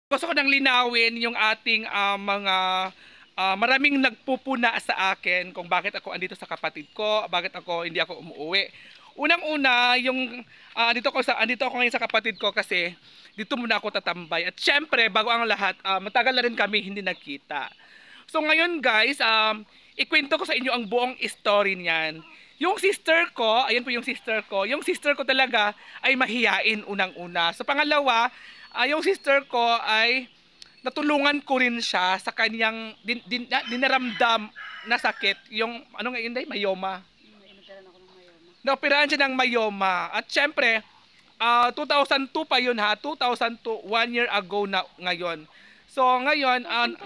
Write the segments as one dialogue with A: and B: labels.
A: Gusto ko nang linawin yung ating mga maraming nagpupuna sa akin kung bakit ako andito sa kapatid ko, bakit ako hindi ako umuwi. Unang-una, yung andito ako ngayon sa kapatid ko kasi dito muna ako tatambay. At syempre, bago ang lahat, matagal na rin kami hindi nagkita. So ngayon guys, ikwento ko sa inyo ang buong story niyan. Yung sister ko, ayan po yung sister ko. Yung sister ko talaga ay mahiyain unang-una. So pangalawa, yung sister ko ay natulungan ko rin siya sa kanyang dinaramdam na sakit. Yung ano nga yun day? Myoma.
B: Inoperahan ako ng mayoma.
A: Naoperahan siya ng myoma. At syempre, 2002 pa yun ha. 2002, 1 year ago na ngayon. So ngayon,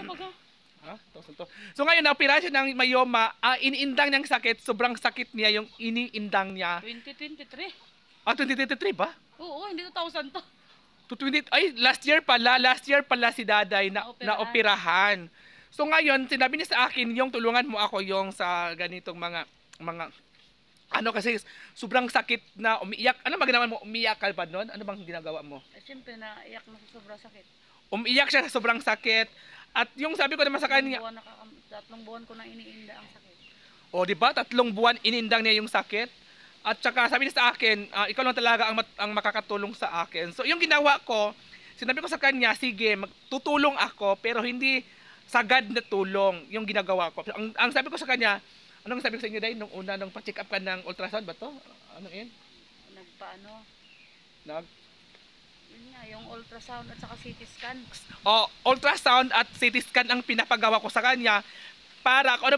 A: Ha? 2002. So ngayon, naoperahan siya ng myoma. Iniindang niyang sakit. Sobrang sakit niya yung iniindang niya.
B: 2023?
A: 2023 ba?
B: Oo, hindi 2000 to.
A: 2020, ay, last year pala si Daday na operahan. So ngayon, sinabi niya sa akin, yung tulungan mo ako yung sa ganitong mga ano kasi sobrang sakit na umiiyak. Ano ba ginawa mo? Umiiyak ka ba noon? Ano bang ginagawa mo?
B: Siyempre naiyak na sa sobrang sakit.
A: Umiiyak siya sa sobrang sakit. At yung sabi ko naman sa kanya,
B: Tatlong buwan ko na iniinda ang sakit.
A: o di ba, 3 buwan inindang niya yung sakit. At saka sabi niya sa akin, ikaw lang talaga ang makakatulong sa akin. So yung ginawa ko, sinabi ko sa kanya, sige, tutulong ako, pero hindi sagad na tulong yung ginagawa ko. Ang sabi ko sa kanya, anong sabi ko sa inyo dahil nung una, nung pa-check up ka ng ultrasound ba to? Ano yun?
B: Nagpaano?
A: Nag
B: Yun nga, yung ultrasound at saka CT scan.
A: ultrasound at CT scan ang pinapagawa ko sa kanya para kung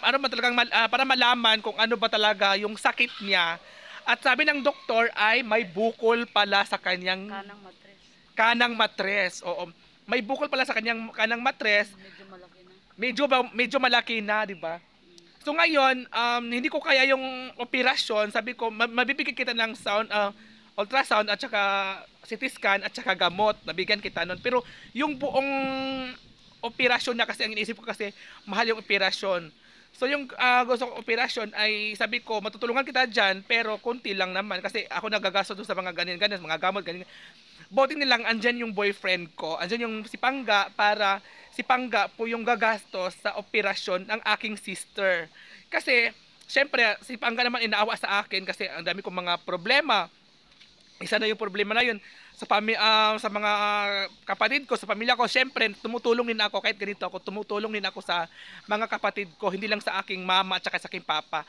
A: para malaman kung ano ba talaga yung sakit niya. At sabi ng doktor ay may bukol pala sa kanyang
B: Kanang matres.
A: kanang matres. Oo. May bukol pala sa kanyang kanang matres.
B: Medyo malaki na.
A: Medyo malaki na, di ba? So ngayon, hindi ko kaya yung operasyon. Sabi ko, mabibigyan kita ng ultrasound at saka CT scan at saka gamot. Nabigyan kita nun. Pero yung buong operasyon na kasi, ang iniisip ko kasi, mahal yung operasyon. So yung gusto kong operasyon ay sabi ko, matutulungan kita dyan, pero konti lang naman. Kasi ako nagagasto doon sa mga ganyan-ganyan, mga gamot, ganyan. Buti nilang andyan yung boyfriend ko, andyan yung si Pangga para si Pangga po yung gagastos sa operasyon ng aking sister. Kasi, syempre, si Pangga naman inaawa sa akin kasi ang dami kong mga problema. Isa na yung problema na yun sa mga kapatid ko, sa pamilya ko. Syempre, tumutulong din ako kahit ganito ako, tumutulong din ako sa mga kapatid ko, hindi lang sa aking mama at saka sa aking papa.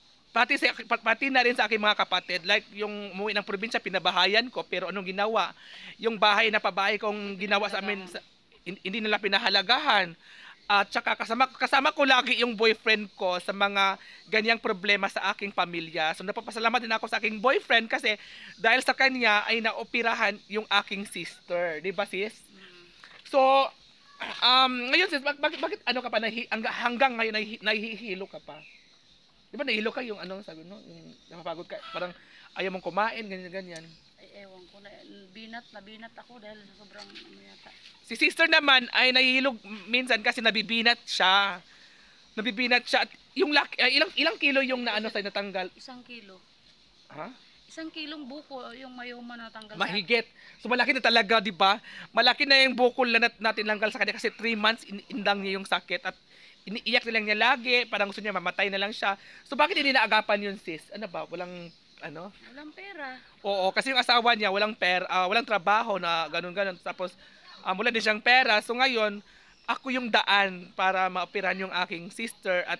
A: Pati na rin sa aking mga kapatid, like yung umuwi ng probinsya, pinabahayan ko, pero anong ginawa? Yung bahay na pabahay kong ginawa sa amin, hindi nila pinahalagahan. At saka kasama ko lagi yung boyfriend ko sa mga ganyang problema sa aking pamilya. So napapasalamat din ako sa aking boyfriend kasi dahil sa kanya ay naoperahan yung aking sister. Di ba sis? So, ngayon sis, bakit ano ka pa, hanggang ngayon nahihilo ka pa? Di ba nahihilo ka yung ano, sabi no? Yung napapagod ka, parang ayaw mong kumain, ganyan-ganyan.
B: Ay, ewan ko na. Nabinat ako dahil sa sobrang ano yata.
A: Si sister naman ay nahihilog minsan kasi nabibinat siya. Nabibinat siya at yung ilang kilo yung naano sa natanggal.
B: 1 kilo.
A: Ha?
B: 1 kilong buko yung mayoma na tanggal sa
A: Mahigit. So malaki na talaga, 'di ba? Malaki na yung bukol na natin langgal sa kanya kasi 3 months indang niya yung sakit at iniiyak na lang niya lagi, parang gusto niya mamatay na lang siya. So bakit hindi naagapan yun, sis? Ano ba? Walang ano?
B: walang pera.
A: Oo, kasi yung asawa niya walang trabaho na ganun-ganun. Tapos wala din siyang pera. So ngayon, ako yung daan para maoperahan yung aking sister at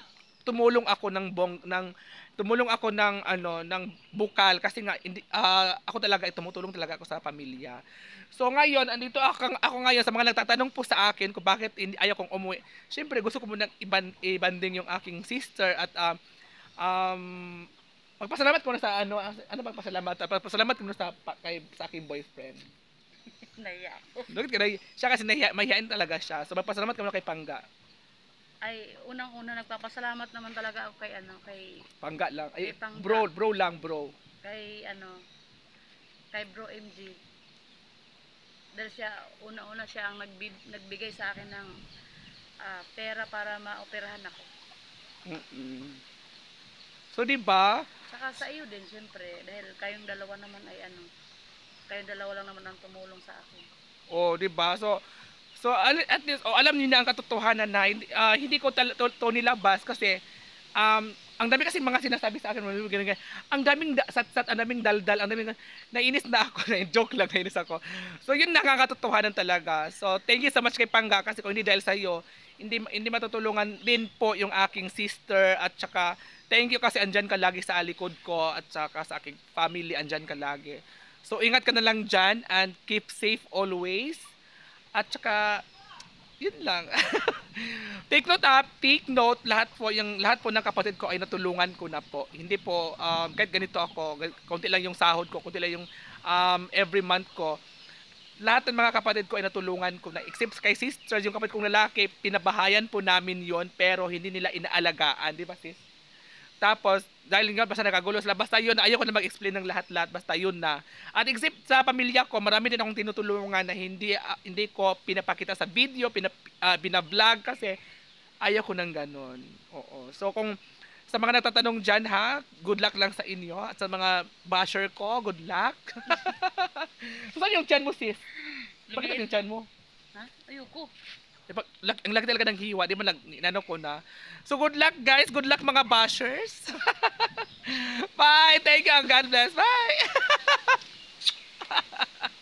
A: tumulong ako ng bukal kasi nga ako talaga tumutulong talaga ako sa pamilya. So ngayon, andito ako ngayon sa mga nagtatanong po sa akin kung bakit hindi ayaw kong umuwi. Siyempre, gusto ko munang ibanding yung aking sister at magpasalamat ko na sa pagpasalamat ko na sa aking boyfriend.
B: Naiyak.
A: Bakit ka siya kasi mahihain talaga siya. So magpasalamat ka na kay Pangga.
B: Ay, unang-una nagpapasalamat naman talaga ako kay
A: Pangga lang. Ay,
B: Kay Pangga.
A: bro lang, bro.
B: kay Bro MG. Dahil siya, una-una siya ang nagbigay sa akin ng pera para maoperahan ako.
A: Mm-mm. So, di ba?
B: Saka sa iyo din, siyempre, dahil kayong dalawa naman lang naman ang tumulong sa akin.
A: Oh, 'di ba? So at least alam niyo na ang katotohanan na hindi ko to nilabas kasi ang dami kasi mga sinasabi sa akin, ganyan, ganyan. Ang daming sat-sat, ang daming daldal, ang daming nainis na ako, na joke lang, nainis ako. So yun nakakatotohanan talaga. So thank you so much kay Pangga kasi kung hindi dahil sa iyo, hindi matutulungan din po yung aking sister at saka thank you kasi andyan ka lagi sa alikod ko at saka sa aking family andyan ka lagi. So ingat ka na lang dyan and keep safe always. At saka yun lang. Take note lahat po ng kapatid ko ay natulungan ko na po. Hindi po kahit ganito ako, konti lang yung sahod ko, konti lang yung every month ko. Lahat ng mga kapatid ko ay natulungan ko na except kay sisters, yung kapatid kong lalaki, pinabahayan po namin yon pero hindi nila inaalagaan, di ba sis? Tapos, dahil nga basta nakagulo sila, basta yun, ayoko na mag-explain ng lahat-lahat, basta yun na. At except sa pamilya ko, marami din akong tinutulungan na hindi ko pinapakita sa video, binablog kasi ayoko nang ganun. Oo. So kung sa mga nagtatanong dyan ha, good luck lang sa inyo. At sa mga basher ko, good luck. So, saan yung chan mo sis? Bakit yung chan mo?
B: Ha? Ayoko.
A: Diba, ang laki talaga ng hiwa, di ba inano ko na. So good luck guys, good luck mga bashers. Bye, thank you and God bless. Bye.